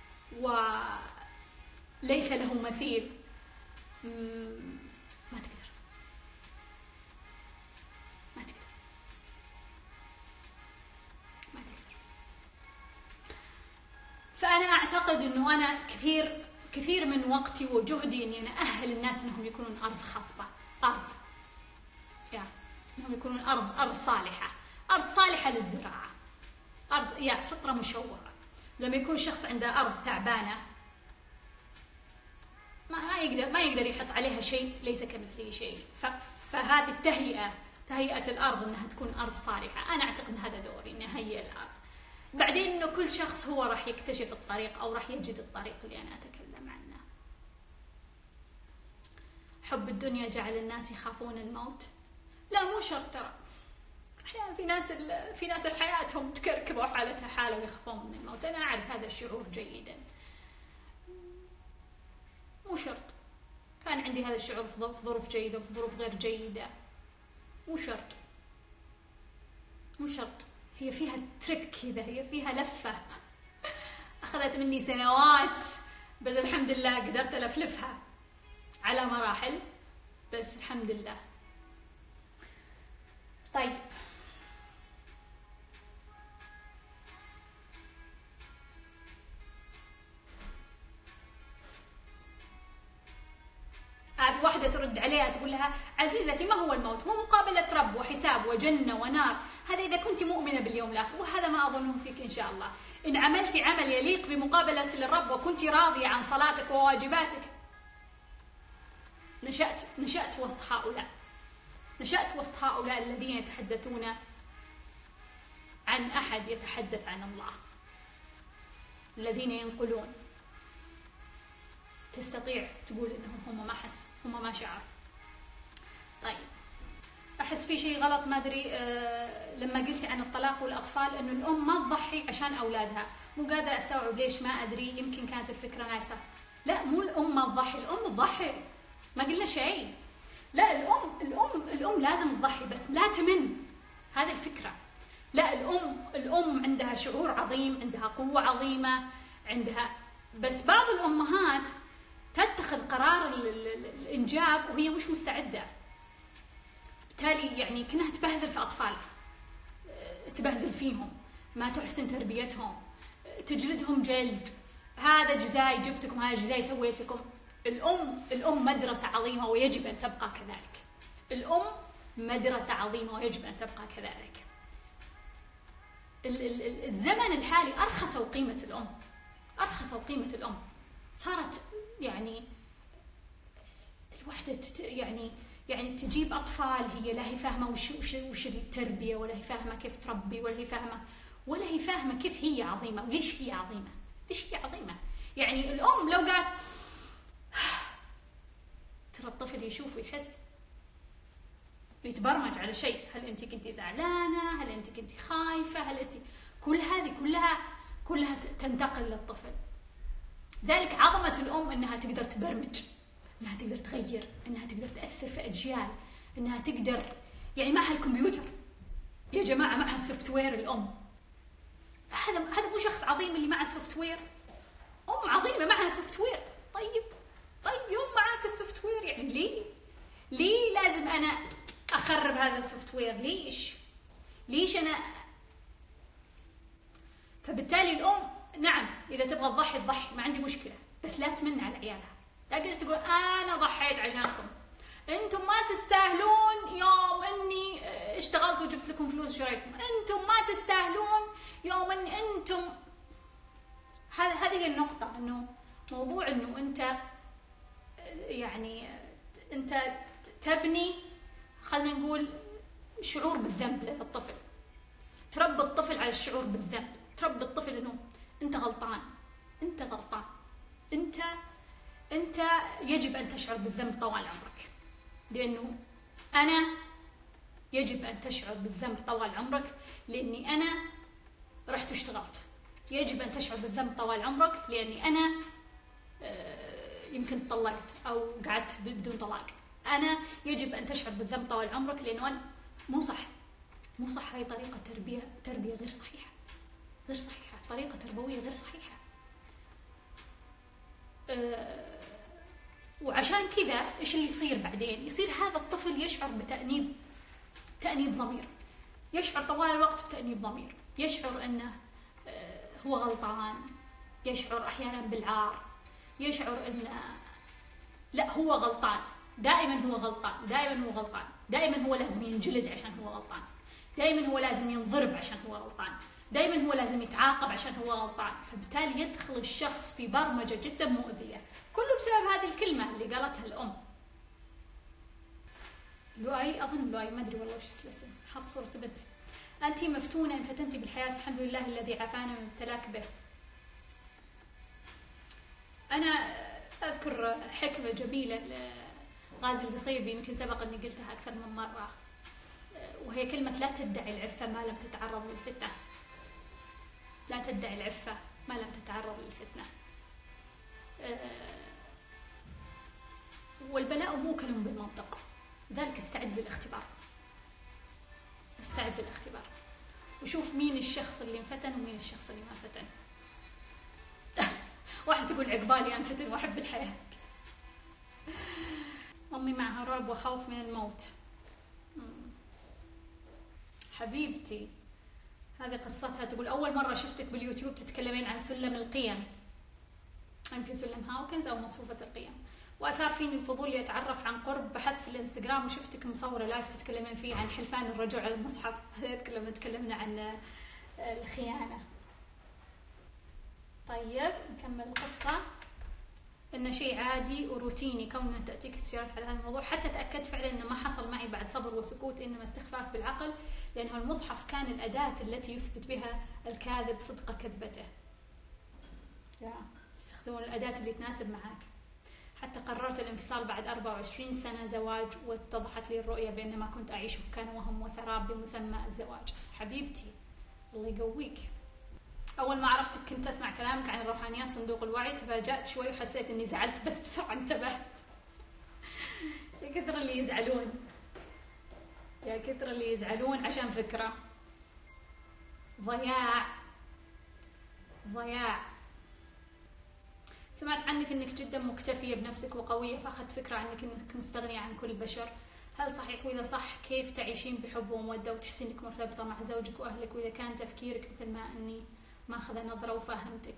وليس له مثيل، ما تقدر ما تقدر ما تقدر. فأنا أعتقد أنه أنا كثير كثير من وقتي وجهدي أني أنا أهل الناس أنهم يكونون أرض خصبة، أرض يا أنهم يكونون أرض أرض صالحة، أرض صالحة للزراعة، أرض يا فطرة مشوهة. لما يكون شخص عنده أرض تعبانة ما يقدر ما يقدر يحط عليها شيء، ليس كمثله شيء. فهذه التهيئة تهيئة الأرض أنها تكون أرض صالحة، أنا أعتقد هذا دوري، إني أهيئ الأرض. بعدين إنه كل شخص هو راح يكتشف الطريق أو راح يجد الطريق اللي أنا أتكلم عنه. حب الدنيا جعل الناس يخافون الموت. لا مو شرط ترى، أحيانا في ناس في ناس حياتهم تكركبوا حالتها حالة ويخافون من الموت. أنا أعرف هذا الشعور جيدا، مو شرط. كان عندي هذا الشعور في ظروف جيدة وفي ظروف غير جيدة، مو شرط مو شرط. هي فيها تريك كذا، هي فيها لفة أخذت مني سنوات، بس الحمد لله قدرت ألفلفها على مراحل، بس الحمد لله. طيب ترد عليها تقول لها عزيزتي ما هو الموت؟ هو مقابلة رب وحساب وجنة ونار. هذا إذا كنت مؤمنة باليوم الآخر، وهذا ما أظنه فيك إن شاء الله. إن عملتي عمل يليق بمقابلة الرب وكنت راضية عن صلاتك وواجباتك، نشأت نشأت وسط هؤلاء، نشأت وسط هؤلاء الذين يتحدثون عن أحد يتحدث عن الله، الذين ينقلون. تستطيع تقول إنهم هم ما حسوا، هم ما شعروا. طيب أحس في شيء غلط، ما أدري. أه لما قلت عن الطلاق والأطفال إنه الأم ما تضحي عشان أولادها، مو قادرة أستوعب ليش، ما أدري، يمكن كانت الفكرة ناقصة. لا، مو الأم ما تضحي، الأم تضحي، ما قلنا شيء. لا، الأم الأم الأم لازم تضحي بس لا تمن، هذه الفكرة. لا، الأم الأم عندها شعور عظيم، عندها قوة عظيمة، عندها، بس بعض الأمهات تتخذ قرار الإنجاب وهي مش مستعدة، بالتالي يعني كأنها تبهذل في أطفالها، تبهذل فيهم، ما تحسن تربيتهم، تجلدهم جلد، هذا جزاي جبتكم، هذا جزاي سويت لكم. الأم الأم مدرسة عظيمة ويجب أن تبقى كذلك. الأم مدرسة عظيمة ويجب أن تبقى كذلك. الزمن الحالي أرخصوا قيمة الأم، أرخصوا قيمة الأم. صارت يعني الوحدة يعني يعني تجيب أطفال هي لا هي فاهمة وش وش وش التربية، ولا هي فاهمة كيف تربي، ولا هي فاهمة ولا هي فاهمة كيف هي عظيمة وليش هي عظيمة، ليش هي عظيمة. يعني الأم لو قالت ترى الطفل يشوف ويحس، يتبرمج على شيء، هل أنت كنتي زعلانة، هل أنت كنتي خايفة، هل أنت، كل هذه كلها كلها تنتقل للطفل. ذلك عظمة الأم أنها تقدر تبرمج، أنها تقدر تغير، أنها تقدر تأثر في أجيال، أنها تقدر يعني معها الكمبيوتر يا جماعة، معها السوفت وير. الأم هذا هذا مو شخص عظيم اللي معه السوفت وير، أم عظيمة معها سوفت وير. طيب طيب يوم معاك السوفت وير، يعني ليه ليه لازم أنا أخرب هذا السوفت وير؟ ليش ليش أنا؟ فبالتالي الأم نعم إذا تبغى تضحي تضحي، ما عندي مشكلة، بس لا تمن على عيالها. لا تقدر تقول أنا ضحيت عشانكم، أنتم ما تستاهلون يوم إني اشتغلت وجبت لكم فلوس وشريتكم، أنتم ما تستاهلون يوم إن أنتم. هذا هذه هي النقطة، إنه موضوع إنه أنت يعني أنت تبني، خلينا نقول، شعور بالذنب للطفل. تربي الطفل على الشعور بالذنب، تربي الطفل إنه أنت غلطان، أنت غلطان، أنت أنت يجب أن تشعر بالذنب طوال عمرك، لأنه أنا يجب أن تشعر بالذنب طوال عمرك لأني أنا رحت واشتغلت. يجب أن تشعر بالذنب طوال عمرك لأني أنا يمكن طلقت أو قعدت بدون طلاق. أنا يجب أن تشعر بالذنب طوال عمرك لأنه أنا مو صح، مو صح. هاي طريقة تربية تربية غير صحيحة، غير صحيحة، طريقة تربوية غير صحيحة. أه وعشان كذا إيش اللي يصير بعدين؟ يصير هذا الطفل يشعر بتأنيب تأنيب ضمير، يشعر طوال الوقت بتأنيب ضمير، يشعر أنه أه هو غلطان، يشعر أحيانا بالعار، يشعر أنه لا هو غلطان، دائما هو غلطان، دائما هو غلطان، دائما هو لازم ينجلد عشان هو غلطان، دائما هو لازم ينضرب عشان هو غلطان، دائما هو لازم يتعاقب عشان هو غلطان. فبالتالي يدخل الشخص في برمجة جدا مؤذية، كله بسبب هذه الكلمة اللي قالتها الأم. لؤي، أظن لؤي، ما أدري والله وش اسمه، حاط صورة بنت. أنت مفتونة إن فتنتي بالحياة، الحمد لله الذي عافانا من ابتلاك به. أنا أذكر حكمة جميلة لغازي القصيبي، يمكن سبق أني قلتها أكثر من مرة، وهي كلمة لا تدعي العفة ما لم تتعرض للفتنة. لا تدعي العفة ما لم تتعرض للفتنة. والبلاء موكل بالمنطق، ذلك استعد للاختبار، استعد للاختبار وشوف مين الشخص اللي انفتن ومين الشخص اللي ما فتن. واحد تقول عقبالي انفتن واحب الحياة. أمي معها رعب وخوف من الموت. حبيبتي هذه قصتها، تقول أول مرة شفتك باليوتيوب تتكلمين عن سلم القيم، يمكن سلم هاوكنز أو مصفوفة القيم، واثار فيني الفضول لاتعرف عن قرب. بحثت في الانستغرام وشفتك مصوره لايف تتكلمين فيه عن حلفان الرجوع على المصحف. اذكر لما تكلمنا عن الخيانه. طيب نكمل القصه. انه شيء عادي وروتيني كوننا تاتيك استشارات على هذا الموضوع، حتى تاكدت فعلا انه ما حصل معي بعد صبر وسكوت، انما استخفاف بالعقل، لانه المصحف كان الاداه التي يثبت بها الكاذب صدق كذبته. تستخدمون الاداه اللي تناسب معك. حتى قررت الانفصال بعد أربعة وعشرين سنة زواج، واتضحت لي الرؤية بأن ما كنت أعيشه كان وهم وسراب بمسمى الزواج. حبيبتي الله يقويك. أول ما عرفتك كنت أسمع كلامك عن الروحانيات صندوق الوعي، تفاجأت شوي وحسيت إني زعلت، بس بسرعة انتبهت. يا كثر اللي يزعلون، يا كثر اللي يزعلون عشان فكرة. ضياع ضياع. سمعت عنك انك جدا مكتفية بنفسك وقوية، فاخذت فكرة عنك انك مستغنية عن كل البشر. هل صحيح؟ واذا صح كيف تعيشين بحب ومودة وتحسين انك مرتبطة مع زوجك واهلك؟ واذا كان تفكيرك مثل ما اني ماخذة نظرة وفهمتك.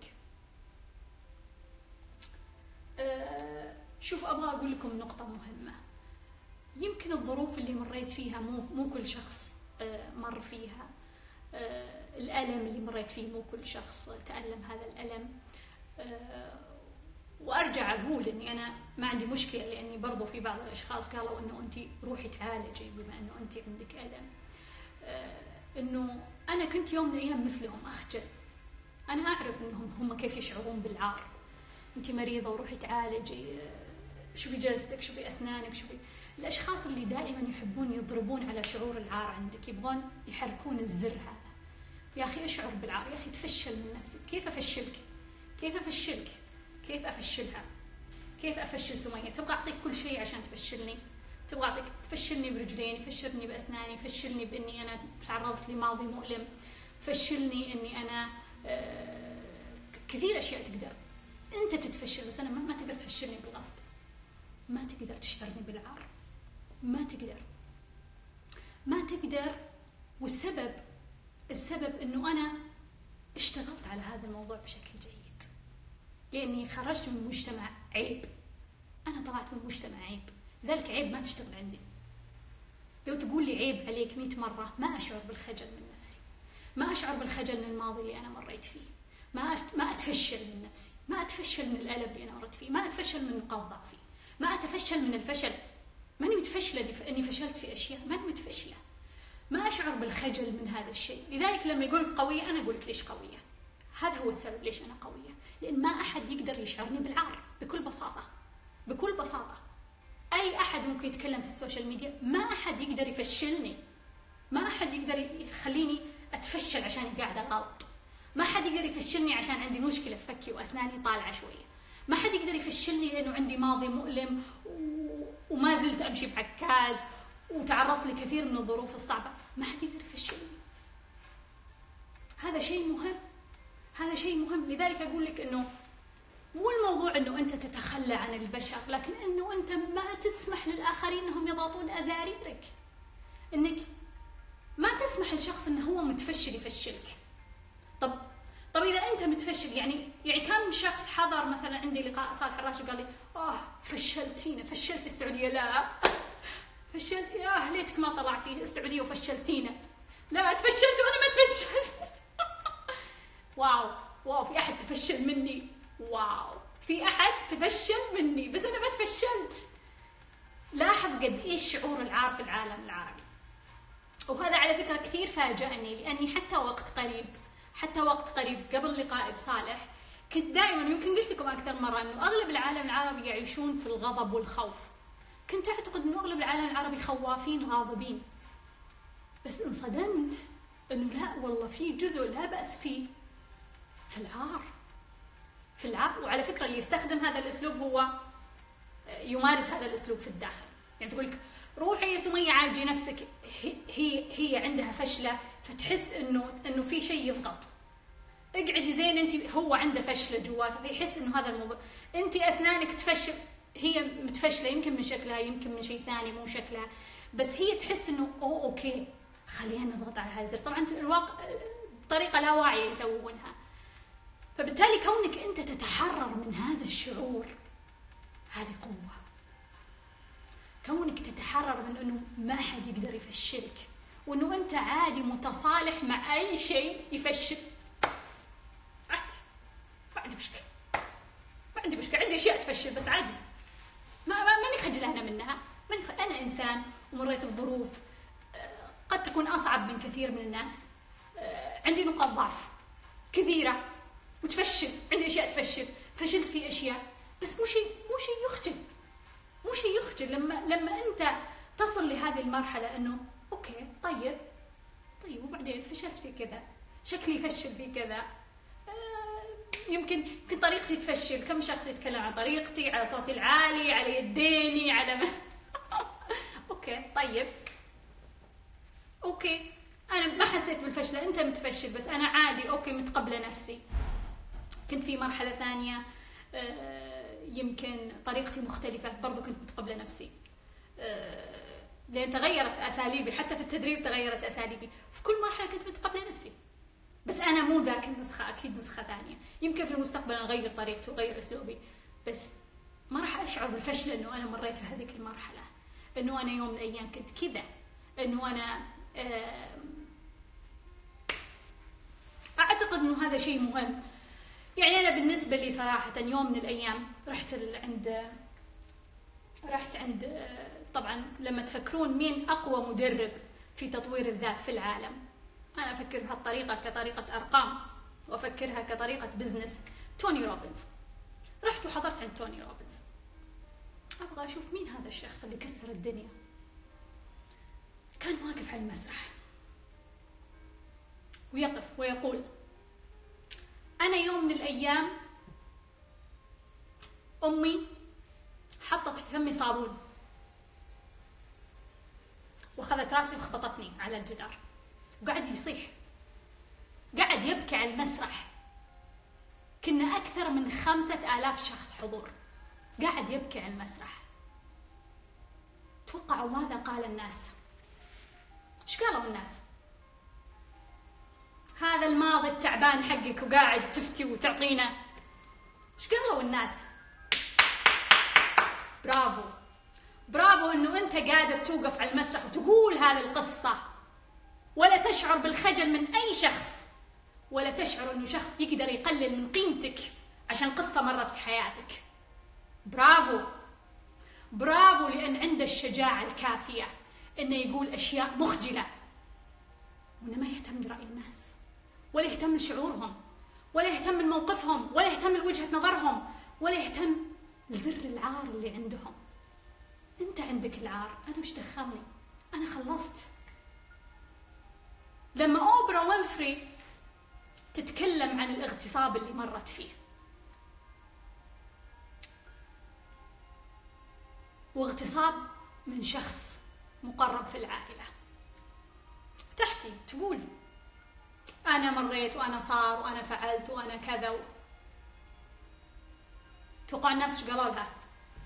أه شوف ابغى اقول لكم نقطة مهمة. يمكن الظروف اللي مريت فيها مو مو كل شخص أه مر فيها. أه الالم اللي مريت فيه مو كل شخص تألم هذا الالم. أه وارجع اقول اني انا ما عندي مشكله، لاني برضو في بعض الاشخاص قالوا انه انت روحي تعالجي بما انه انت عندك الم. آه انه انا كنت يوم من الايام مثلهم اخجل. انا اعرف انهم هم كيف يشعرون بالعار. انت مريضه وروحي تعالجي، آه شوفي جلستك، شوفي اسنانك، شوفي. الاشخاص اللي دائما يحبون يضربون على شعور العار عندك، يبغون يحركون الزر هذا. يا اخي اشعر بالعار، يا اخي تفشل من نفسك. كيف افشلك؟ كيف افشلك؟ كيف أفشلها؟ كيف أفشل سمية؟ تبغى أعطيك كل شيء عشان تفشلني؟ تبغى أعطيك فشلني برجليني، فشلني بأسناني، فشلني بإني أنا تعرضت لماضي مؤلم، فشلني إني أنا آه كثير أشياء تقدر أنت تتفشل، بس أنا ما, ما تقدر تفشلني بالغصب. ما تقدر تشعرني بالعار. ما تقدر. ما تقدر. والسبب السبب إنه أنا اشتغلت على هذا الموضوع بشكل جيد. لأني خرجت من مجتمع عيب. أنا طلعت من مجتمع عيب، ذلك عيب ما تشتغل عندي. لو تقول لي عيب عليك مئة مرة ما أشعر بالخجل من نفسي، ما أشعر بالخجل من الماضي اللي أنا مريت فيه، ما ما أتفشل من نفسي، ما أتفشل من الألم اللي أنا مريت فيه، ما أتفشل من نقاط ضعفي، ما أتفشل من الفشل. ماني متفشلة إني فشلت في أشياء، ماني متفشلة. ما أشعر بالخجل من هذا الشيء. لذلك لما يقولك قوية أنا أقولك ليش قوية. هذا هو السبب ليش أنا قوية. لأن ما أحد يقدر يشعرني بالعار بكل بساطة. بكل بساطة أي أحد ممكن يتكلم في السوشيال ميديا، ما أحد يقدر يفشلني. ما أحد يقدر يخليني أتفشل عشان قاعدة غلط. ما أحد يقدر يفشلني عشان عندي مشكلة في فكي وأسناني طالعة شوية. ما أحد يقدر يفشلني لأنه عندي ماضي مؤلم وما زلت أمشي بعكاز وتعرضت لكثير من الظروف الصعبة. ما حد يقدر يفشلني. هذا شيء مهم. هذا شيء مهم. لذلك أقول لك إنه مو الموضوع إنه أنت تتخلى عن البشر، لكن إنه أنت ما تسمح للآخرين إنهم يضغطون أزاريرك. إنك ما تسمح لشخص إنه هو متفشل يفشلك. طب طب إذا أنت متفشل، يعني يعني كان شخص حضر مثلا عندي لقاء صالح الراشد قال لي آه فشلتينا، فشلتي السعودية. لا فشلت يا ليتك ما طلعتي السعودية وفشلتينا. لا تفشلت وأنا ما تفشلت. واو واو في أحد تفشل مني. واو في أحد تفشل مني، بس أنا ما تفشلت. لاحظ قد إيش شعور العار في العالم العربي. وهذا على فكرة كثير فاجأني، لأني حتى وقت قريب حتى وقت قريب قبل لقائي بصالح كنت دائما، يمكن قلت لكم أكثر مرة، أنه أغلب العالم العربي يعيشون في الغضب والخوف. كنت أعتقد أنه أغلب العالم العربي خوافين غاضبين، بس انصدمت أنه لا والله في جزء لا بأس فيه في العار. في العار. وعلى فكرة اللي يستخدم هذا الأسلوب هو يمارس هذا الأسلوب في الداخل. يعني تقول لك روحي يا سمية عالجي نفسك، هي هي عندها فشلة فتحس إنه إنه في شيء يضغط. اقعدي زين أنت، هو عنده فشلة جواته فيحس إنه هذا الموضوع. أنت أسنانك تفشل، هي متفشلة يمكن من شكلها يمكن من شيء ثاني مو شكلها، بس هي تحس إنه أوه أوكي خلينا نضغط على هذا الزر. طبعا الواقع طريقة لا واعية يسوونها. فبالتالي كونك أنت تتحرر من هذا الشعور، هذه قوة. كونك تتحرر من أنه ما حد يقدر يفشلك، وأنه أنت عادي متصالح مع أي شيء يفشل. عادي، ما عندي مشكلة، ما عندي مشكلة، عندي أشياء تفشل بس عادي، ما ما ماني خجلانة منها. ماني خ... أنا إنسان ومريت بظروف قد تكون أصعب من كثير من الناس. عندي نقاط ضعف كثيرة وتفشل، عندي أشياء تفشل، فشلت في أشياء، بس مو شيء مو شيء يخجل، مو شيء يخجل لما لما أنت تصل لهذه المرحلة إنه أوكي طيب طيب وبعدين فشلت في كذا، شكلي يفشل في كذا، آه يمكن يمكن طريقتي تفشل. كم شخص يتكلم عن طريقتي، على صوتي العالي، على يديني، على ما أوكي طيب أوكي أنا ما حسيت بالفشل، أنت متفشل بس أنا عادي أوكي متقبلة نفسي. كنت في مرحلة ثانية يمكن طريقتي مختلفة، برضو كنت متقبلة نفسي لأن تغيرت أساليبي، حتى في التدريب تغيرت أساليبي. في كل مرحلة كنت متقبلة نفسي، بس أنا مو ذاك النسخة، أكيد نسخة ثانية. يمكن في المستقبل أغير طريقتي وأغير أسلوبي، بس ما راح أشعر بالفشل إنه أنا مريت في هذيك المرحلة، إنه أنا يوم من الأيام كنت كذا، إنه أنا أعتقد إنه هذا شيء مهم. يعني أنا بالنسبة لي صراحة يوم من الأيام رحت عند رحت عند طبعا لما تفكرون مين أقوى مدرب في تطوير الذات في العالم، أنا أفكر بهالطريقة كطريقة أرقام، وأفكرها كطريقة بزنس، توني روبنز. رحت وحضرت عند توني روبنز، أبغى أشوف مين هذا الشخص اللي كسر الدنيا. كان واقف على المسرح ويقف ويقول: أنا يوم من الأيام أمي حطت في فمي صابون وأخذت راسي وخبطتني على الجدار. وقعد يصيح، قعد يبكي على المسرح. كنا أكثر من خمسة آلاف شخص حضور، قاعد يبكي على المسرح. توقعوا ماذا قال الناس؟ إيش قالوا الناس؟ هذا الماضي التعبان حقك وقاعد تفتي وتعطينا. إيش قالوا الناس؟ برافو برافو إنه أنت قادر توقف على المسرح وتقول هذه القصة، ولا تشعر بالخجل من أي شخص، ولا تشعر إنه شخص يقدر يقلل من قيمتك عشان قصة مرت في حياتك. برافو برافو لأن عنده الشجاعة الكافية إنه يقول أشياء مخجلة، وإنه ما يهتم برأي الناس، ولا يهتم لشعورهم، ولا يهتم لموقفهم، ولا يهتم لوجهة نظرهم، ولا يهتم لزر العار اللي عندهم. أنت عندك العار، أنا وش دخلني؟ أنا خلصت. لما أوبرا وينفري تتكلم عن الاغتصاب اللي مرت فيه، واغتصاب من شخص مقرب في العائلة، تحكي تقول أنا مريت وأنا صار وأنا فعلت وأنا كذا. توقع الناس ايش قالوا لها؟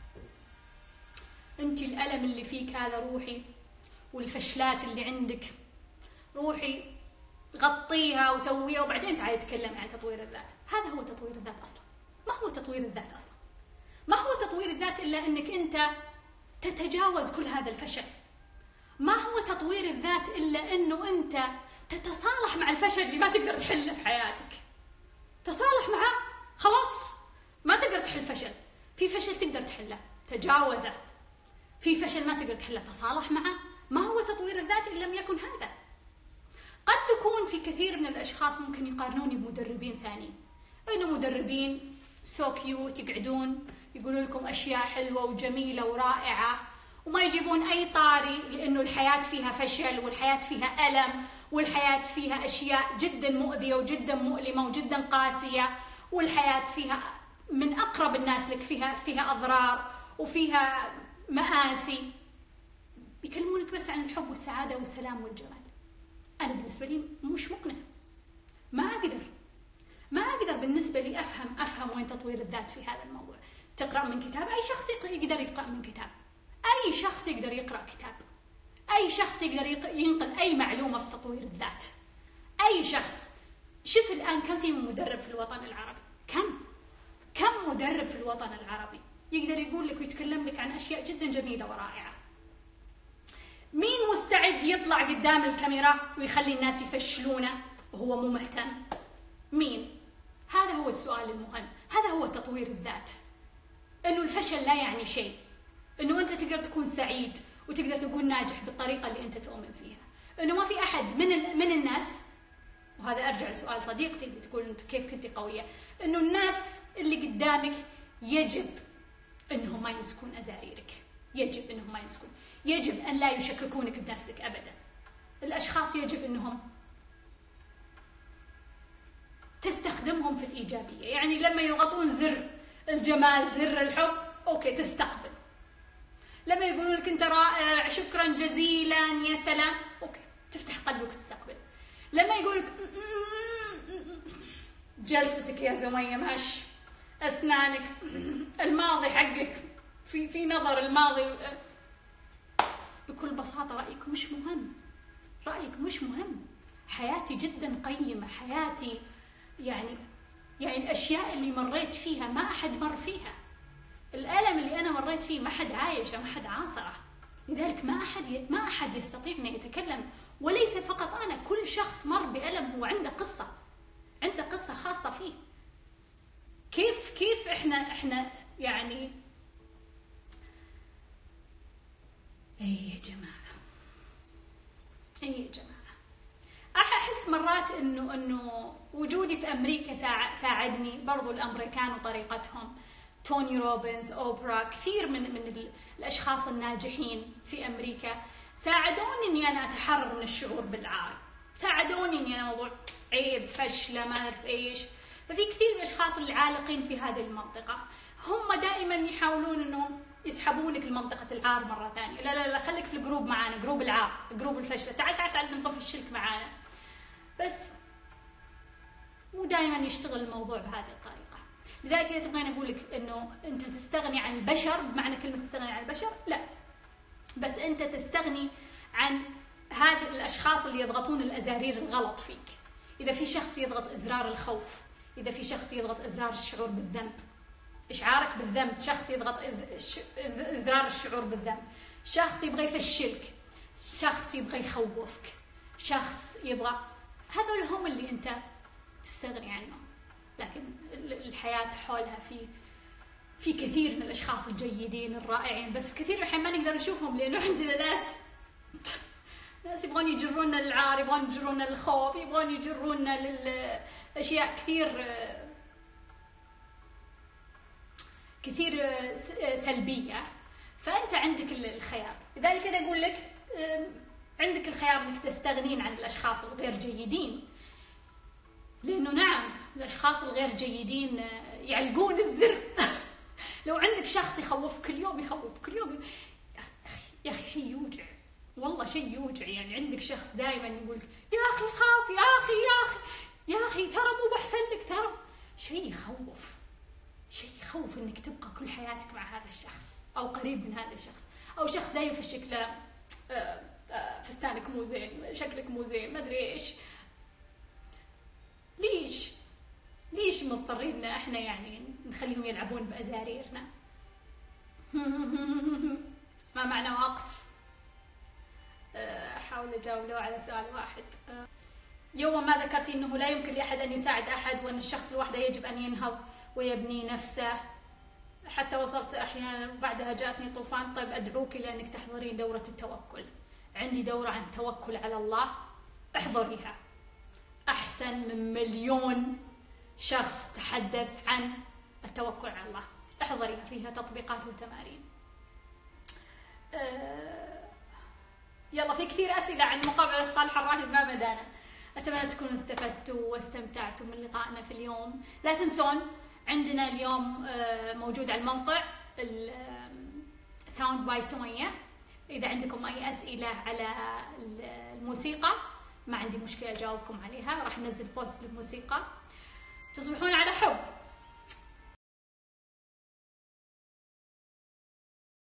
أنت الألم اللي فيك هذا روحي، والفشلات اللي عندك روحي غطيها وسويها وبعدين تعالي تكلم عن تطوير الذات. هذا هو تطوير الذات أصلا. ما هو تطوير الذات أصلا؟ ما هو تطوير الذات إلا أنك أنت تتجاوز كل هذا الفشل. ما هو تطوير الذات إلا أنه أنت تتصالح مع الفشل اللي ما تقدر تحله في حياتك. تصالح معه، خلاص ما تقدر تحل فشل. في فشل تقدر تحله، تجاوزه. في فشل ما تقدر تحله، تصالح معه. ما هو تطوير الذات إن لم يكن هذا. قد تكون في كثير من الأشخاص ممكن يقارنوني بمدربين ثانيين، إنه مدربين سو كيوت يقعدون يقولوا لكم أشياء حلوة وجميلة ورائعة، وما يجيبون أي طاري، لأنه الحياة فيها فشل، والحياة فيها ألم، والحياة فيها أشياء جدا مؤذية وجدا مؤلمة وجدا قاسية، والحياة فيها من أقرب الناس لك فيها فيها أضرار وفيها مآسي. بيكلمونك بس عن الحب والسعادة والسلام والجمال. أنا بالنسبة لي مش مقنع، ما أقدر ما أقدر بالنسبة لي أفهم أفهم وين تطوير الذات في هذا الموضوع. تقرأ من كتاب، أي شخص يقدر يقرأ من كتاب، أي شخص يقدر يقرأ كتاب، أي شخص يقدر ينقل أي معلومة في تطوير الذات. أي شخص. شوف الآن كم في مدرب في الوطن العربي، كم كم مدرب في الوطن العربي، يقدر يقول لك ويتكلم لك عن أشياء جدا جميلة ورائعة. مين مستعد يطلع قدام الكاميرا ويخلي الناس يفشلونه وهو مو مهتم؟ مين؟ هذا هو السؤال المهم، هذا هو تطوير الذات. إنه الفشل لا يعني شيء، إنه أنت تقدر تكون سعيد وتقدر تكون ناجح بالطريقة اللي أنت تؤمن فيها. إنه ما في أحد من من الناس، وهذا أرجع لسؤال صديقتي اللي تقول أنت كيف كنتي قوية، إنه الناس اللي قدامك يجب إنهم ما يمسكون أزاريرك، يجب إنهم ما يمسكون، يجب أن لا يشككونك بنفسك أبدا. الأشخاص يجب إنهم تستخدمهم في الإيجابية. يعني لما يضغطون زر الجمال، زر الحب، أوكي تستقبل. لما يقولون لك أنت رائع، شكرا جزيلا، يا سلام، أوكي تفتح قلبك وتستقبل. لما يقول لك جلستك يا زمية ماش، أسنانك، الماضي حقك في في نظر الماضي، بكل بساطة رأيك مش مهم، رأيك مش مهم. حياتي جدا قيمة، حياتي يعني يعني الأشياء اللي مريت فيها ما أحد مر فيها، الألم اللي أنا مريت فيه ما حد عايشه، ما حد عاصره، لذلك ما أحد ما أحد يستطيع أن يتكلم. وليس فقط أنا، كل شخص مر بألم هو عنده قصة، عنده قصة خاصة فيه. كيف كيف إحنا إحنا يعني أي يا جماعة، أي يا جماعة، أحس مرات إنه إنه وجودي في أمريكا ساعدني. برضو الأمريكان وطريقتهم، توني روبنز، أوبرا، كثير من من الأشخاص الناجحين في أمريكا ساعدوني إني أنا أتحرر من الشعور بالعار، ساعدوني إني أنا موضوع عيب، فشلة، ما أعرف إيش. ففي كثير من الأشخاص العالقين في هذه المنطقة هم دائما يحاولون إنهم يسحبونك لمنطقة العار مرة ثانية. لا لا لا، خليك في الجروب معانا، جروب العار، جروب الفشل، تعال تعال تعال نبغى نفشلك معانا. بس مو دائما يشتغل الموضوع بهذه الطريقة. لذلك إذا تبغين أقول لك إنه أنت تستغني عن البشر، بمعنى كلمة تستغني عن البشر، لا، بس أنت تستغني عن هذه الأشخاص اللي يضغطون الأزارير الغلط فيك. إذا في شخص يضغط إزرار الخوف، إذا في شخص يضغط إزرار الشعور بالذنب، إشعارك بالذنب، شخص يضغط إزرار الشعور بالذنب، شخص يبغى يفشلك، شخص يبغى يخوفك، شخص يبغى، هذول هم اللي أنت تستغني عنهم. لكن الحياة حولها في في كثير من الأشخاص الجيدين الرائعين، بس في كثير من الأحيان ما نقدر نشوفهم لأنه عندنا ناس ناس يبغون يجرونا للعار، يبغون يجرونا للخوف، يبغون يجرونا للأشياء كثير كثير سلبية. فأنت عندك الخيار. لذلك أنا أقول لك عندك الخيار أنك تستغنين عن الأشخاص الغير جيدين، لأنه نعم الأشخاص الغير جيدين يعلقون الزر. لو عندك شخص يخوف كل يوم، يخوف كل يوم، يا أخي شيء يوجع، والله شيء يوجع. يعني عندك شخص دائما يقولك يا أخي خاف، يا أخي يا أخي يا أخي ترى مو بحسن لك، ترى شيء يخوف، شيء يخوف إنك تبقى كل حياتك مع هذا الشخص أو قريب من هذا الشخص، أو شخص دائما في الشكل فستانك مو زين، شكلك مو زين، ما أدري إيش. ليش ليش مضطرين احنا يعني نخليهم يلعبون بأزاريرنا؟ ما معنى وقت احاول اجاوب له على سؤال واحد. يوم ما ذكرتي انه لا يمكن لاحد ان يساعد احد، وان الشخص لوحده يجب ان ينهض ويبني نفسه، حتى وصلت احيانا بعدها جاءتني طوفان. طيب ادعوك لانك تحضرين دورة التوكل، عندي دورة عن التوكل على الله، احضريها. أحسن من مليون شخص تحدث عن التوكل على الله، احضريها، فيها تطبيقات وتمارين. أه يلا، في كثير أسئلة عن مقابلة صالح الراهب ما بدانا. أتمنى تكونوا استفدتوا واستمتعتوا من لقائنا في اليوم. لا تنسون عندنا اليوم موجود على الموقع ساوند باي سمية. إذا عندكم أي أسئلة على الموسيقى ما عندي مشكلة أجاوبكم عليها، راح ننزل بوست للموسيقى. تصبحون على حب.